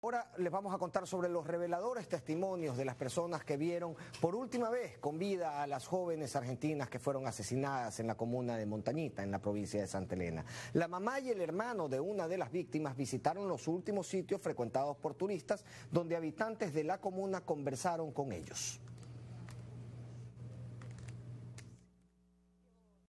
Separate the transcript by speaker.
Speaker 1: Ahora les vamos a contar sobre los reveladores testimonios de las personas que vieron por última vez con vida a las jóvenes argentinas que fueron asesinadas en la comuna de Montañita, en la provincia de Santa Elena. La mamá y el hermano de una de las víctimas visitaron los últimos sitios frecuentados por turistas donde habitantes de la comuna conversaron con ellos.